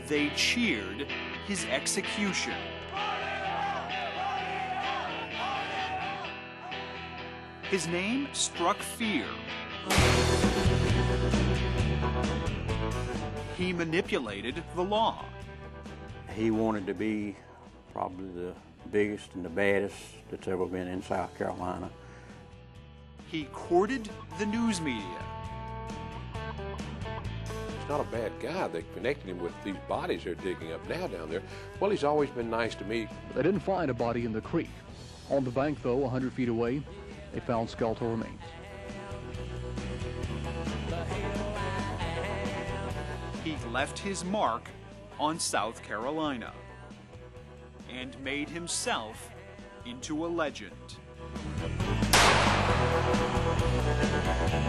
They cheered his execution. His name struck fear. He manipulated the law. He wanted to be probably the biggest and the baddest that's ever been in South Carolina. He courted the news media. He's not a bad guy. They connected him with these bodies they're digging up now down there. Well, he's always been nice to me. They didn't find a body in the creek. On the bank, though, 100 feet away, they found skeletal remains. He left his mark on South Carolina and made himself into a legend.